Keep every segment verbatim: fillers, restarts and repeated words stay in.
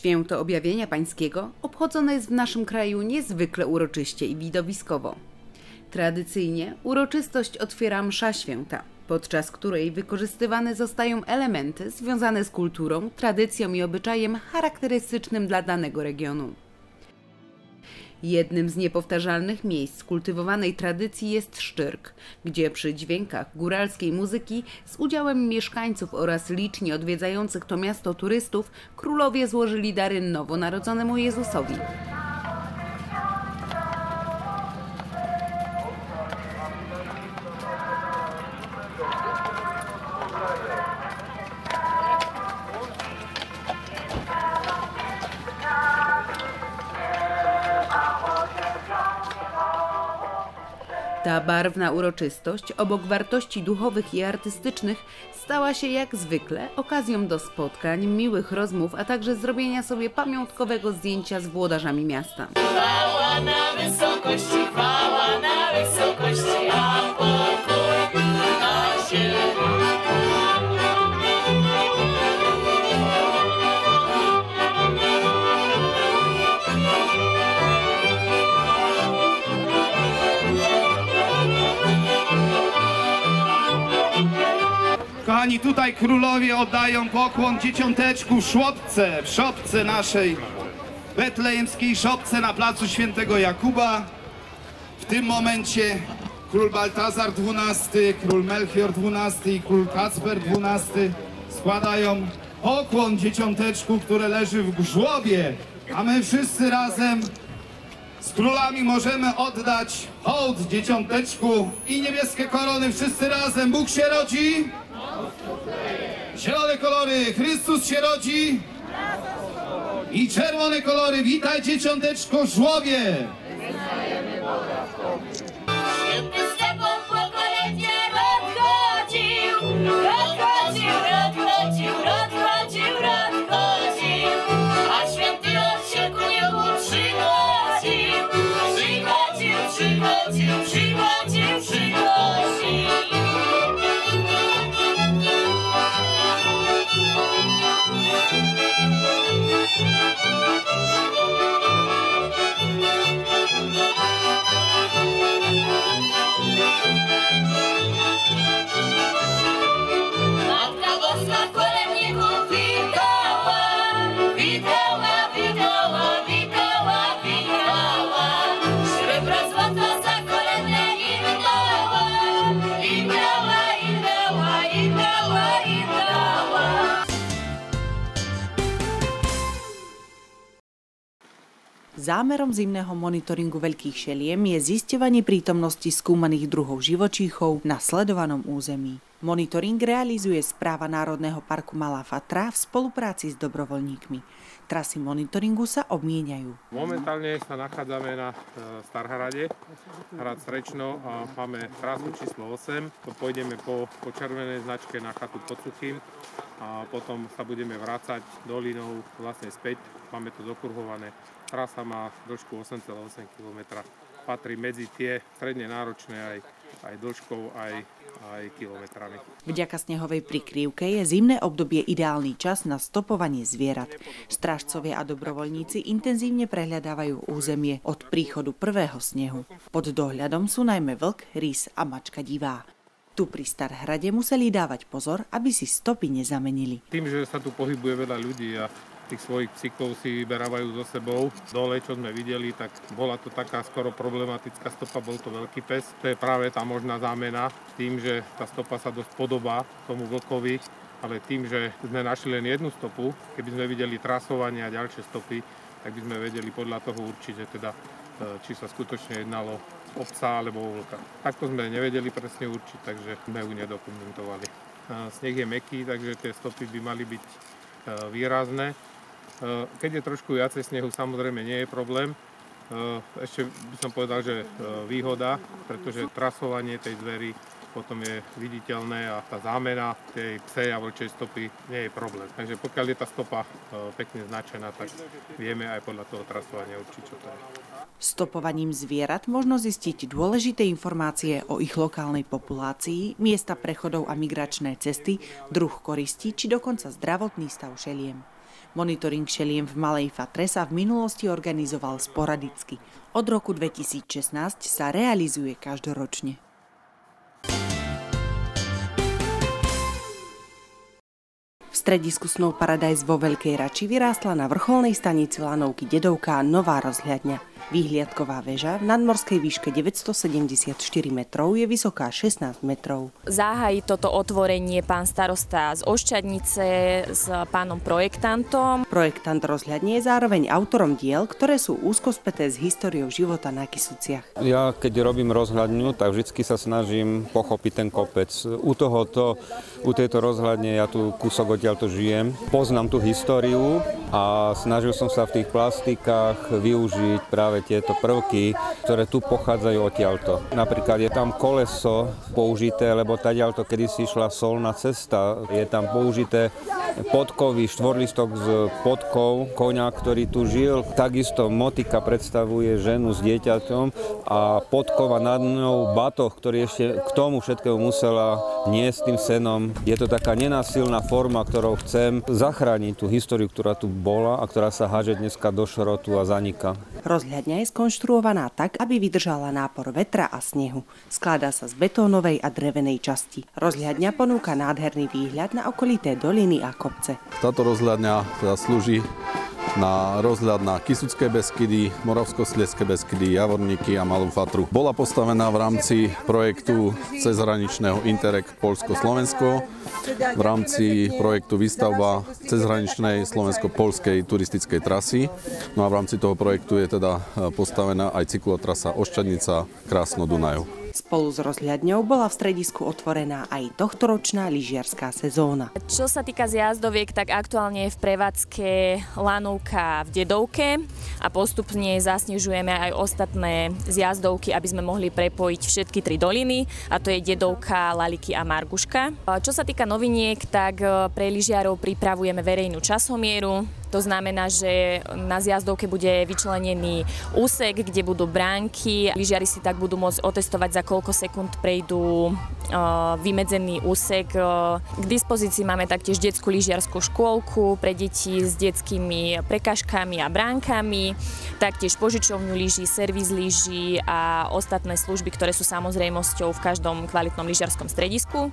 Święto Objawienia Pańskiego obchodzone jest w naszym kraju niezwykle uroczyście i widowiskowo. Tradycyjnie uroczystość otwiera msza święta, podczas której wykorzystywane zostają elementy związane z kulturą, tradycją i obyczajem charakterystycznym dla danego regionu. Jednym z niepowtarzalnych miejsc kultywowanej tradycji jest Szczyrk, gdzie przy dźwiękach góralskiej muzyki z udziałem mieszkańców oraz licznie odwiedzających to miasto turystów królowie złożyli dary nowonarodzonemu Jezusowi. Ta barwna uroczystość, obok wartości duchowych i artystycznych, stała się jak zwykle okazją do spotkań, miłych rozmów, a także zrobienia sobie pamiątkowego zdjęcia z włodarzami miasta. Chwała na wysokości, chwała na wysokości, a pokój na ziemi. Kochani, tutaj królowie oddają pokłon dzieciąteczku w szopce, w szopce naszej betlejemskiej szopce na placu Świętego Jakuba. W tym momencie król Baltazar dwunasty, król Melchior dwunasty i król Kacper dwunasty składają pokłon dzieciąteczku, które leży w żłobie, a my wszyscy razem z królami możemy oddać hołd dzieciąteczku i niebieskie korony wszyscy razem. Bóg się rodzi! Zielone kolory, Chrystus się rodzi. I czerwone kolory, witaj dzieciąteczko w żłobie. Święty Stefan pokolenie rozchodził, rozchodził, rozchodził, rozchodził, rozchodził, a święty Ojciec ku niemu przychodził, przychodził, przychodził, przychodził, przychodził. Zámerom zimného monitoringu veľkých šeliem je zisťovanie prítomnosti skúmaných druhov živočíchov na sledovanom území. Monitoring realizuje Správa Národného parku Malá Fatra v spolupráci s dobrovoľníkmi. Trasy monitoringu sa obmieniajú. Momentálne sa nachádzame na Starhrade, hrad Srečno, a máme trasu číslo osem. Pôjdeme po, po červenej značke na chatu pod Suchým a potom sa budeme vrácať dolinou vlastne späť. Máme to dokruhované. Trasa má dĺžku osem celá osem kilometra. Patrí medzi tie stredne náročné aj, aj dĺžkou, aj, aj kilometrami. Vďaka snehovej prikrývke je zimné obdobie ideálny čas na stopovanie zvierat. Strážcovia a dobrovoľníci intenzívne prehľadávajú územie od príchodu prvého snehu. Pod dohľadom sú najmä vlk, rys a mačka divá. Tu pri Starhrade museli dávať pozor, aby si stopy nezamenili. Tým, že sa tu pohybuje veľa ľudí a tých svojich psíkov si vyberávajú so sebou. Dole, čo sme videli, tak bola to taká skoro problematická stopa, bol to veľký pes. To je práve tá možná zámena, tým, že tá stopa sa dosť podobá tomu vlkovi, ale tým, že sme našli len jednu stopu, keby sme videli trasovanie a ďalšie stopy, tak by sme vedeli podľa toho určite teda, či sa skutočne jednalo o psa alebo o vlka. Takto sme nevedeli presne určiť, takže sme ju nedokumentovali. Sneh je mäkký, takže tie stopy by mali byť výrazné. Keď je trošku viacej snehu, samozrejme nie je problém. Ešte by som povedal, že výhoda, pretože trasovanie tej zvery potom je viditeľné a tá zámena tej psej a vlčej stopy nie je problém. Takže pokiaľ je tá stopa pekne značená, tak vieme aj podľa toho trasovania určiť, čo to je. Stopovaním zvierat možno zistiť dôležité informácie o ich lokálnej populácii, miesta prechodov a migračné cesty, druh koristi či dokonca zdravotný stav šeliem. Monitoring šeliem v Malej Fatre sa v minulosti organizoval sporadicky. Od roku dvetisícšestnásť sa realizuje každoročne. V stredisku Snow Paradise vo Veľkej Rači vyrástla na vrcholnej stanici lanovky Dedovka nová rozhľadňa. Výhliadková väža v nadmorskej výške deväťstosedemdesiatštyri metrov je vysoká šestnásť metrov. Zahájí toto otvorenie pán starosta z Oščadnice s pánom projektantom. Projektant rozhľadne je zároveň autorom diel, ktoré sú úzko späté s históriou života na Kysuciach. Ja keď robím rozhľadňu, tak vždy sa snažím pochopiť ten kopec. U tohoto, u tejto rozhľadne ja tu kúsok odtiaľto žijem. Poznám tú históriu a snažil som sa v tých plastikách využiť práve tieto prvky, ktoré tu pochádzajú odtiaľto. Napríklad je tam koleso použité, lebo tadiaľto kedysi išla solná cesta. Je tam použité podkový štvorlistok z podkov koňa, ktorý tu žil. Takisto motika predstavuje ženu s dieťaťom a podkova nad ňou batoh, ktorý ešte k tomu všetkému musela niesť tým senom. Je to taká nenásilná forma, ktorou chcem zachrániť tú históriu, ktorá tu bola a ktorá sa háže dneska do šrotu a zanika. Rozhľadňa je skonštruovaná tak, aby vydržala nápor vetra a snehu. Skladá sa z betónovej a drevenej časti. Rozhľadňa ponúka nádherný výhľad na okolité doliny a kopce. Táto rozhľadňa teda slúži na rozhľad na Kysucké Beskydy, Moravskoslezské Beskydy, Javorníky a Malú Fatru. Bola postavená v rámci projektu cezhraničného Interreg Poľsko-Slovensko, v rámci projektu výstavba cezhraničnej slovensko-poľskej turistickej trasy. No a v rámci toho projektu je teda postavená aj cyklotrasa Oščadnica Krásno-Dunajov. Spolu s rozhľadňou bola v stredisku otvorená aj tohtoročná lyžiarska sezóna. Čo sa týka zjazdoviek, tak aktuálne je v prevádzke lanovka v Dedovke a postupne zasnežujeme aj ostatné zjazdovky, aby sme mohli prepojiť všetky tri doliny, a to je Dedovka, Laliky a Marguška. Čo sa týka noviniek, tak pre lyžiarov pripravujeme verejnú časomieru. To znamená, že na zjazdovke bude vyčlenený úsek, kde budú bránky. Lyžiari si tak budú môcť otestovať, za koľko sekúnd prejdú vymedzený úsek. K dispozícii máme taktiež detskú lyžiarskú škôlku pre deti s detskými prekážkami a bránkami, taktiež požičovňu lyží, servis lyží a ostatné služby, ktoré sú samozrejmosťou v každom kvalitnom lyžiarskom stredisku.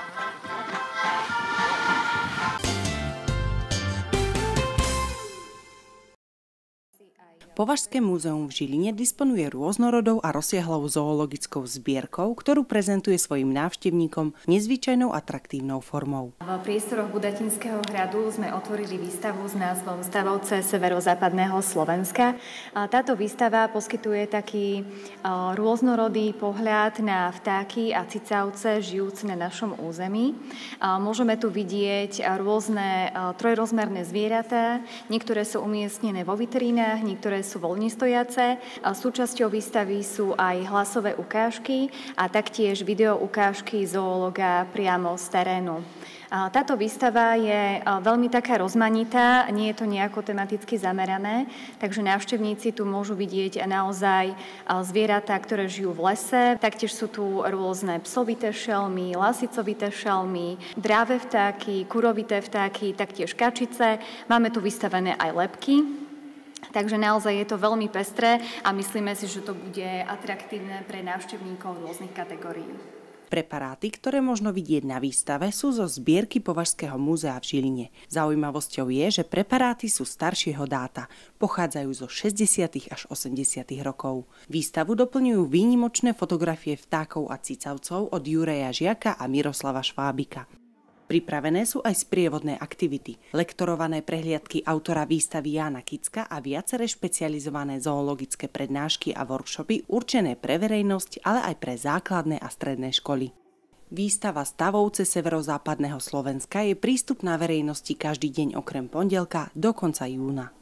Považské múzeum v Žiline disponuje rôznorodou a rozsiahlou zoologickou zbierkou, ktorú prezentuje svojim návštevníkom nezvyčajnou atraktívnou formou. V priestoroch Budatinského hradu sme otvorili výstavu s názvom Stavovce severozápadného Slovenska. Táto výstava poskytuje taký rôznorodý pohľad na vtáky a cicavce žijúce na našom území. Môžeme tu vidieť rôzne trojrozmerné zvieratá, niektoré sú umiestnené vo vitrínach, niektoré sú voľne stojace. Súčasťou výstavy sú aj hlasové ukážky a taktiež video ukážky zoologa priamo z terénu. Táto výstava je veľmi taká rozmanitá, nie je to nejako tematicky zamerané, takže návštevníci tu môžu vidieť naozaj zvieratá, ktoré žijú v lese. Taktiež sú tu rôzne psovité šelmy, lasicovité šelmy, dráve vtáky, kurovité vtáky, taktiež kačice. Máme tu vystavené aj lebky. Takže naozaj je to veľmi pestré a myslíme si, že to bude atraktívne pre návštevníkov rôznych kategórií. Preparáty, ktoré možno vidieť na výstave, sú zo zbierky Považského múzea v Žiline. Zaujímavosťou je, že preparáty sú staršieho dáta, pochádzajú zo šesťdesiatych až osemdesiatych rokov. Výstavu doplňujú výnimočné fotografie vtákov a cicavcov od Juraja Žiaka a Miroslava Švábika. Pripravené sú aj sprievodné aktivity, lektorované prehliadky autora výstavy Jána Kicka a viaceré špecializované zoologické prednášky a workshopy určené pre verejnosť, ale aj pre základné a stredné školy. Výstava Stavovce severozápadného Slovenska je prístupná verejnosti každý deň okrem pondelka do konca júna.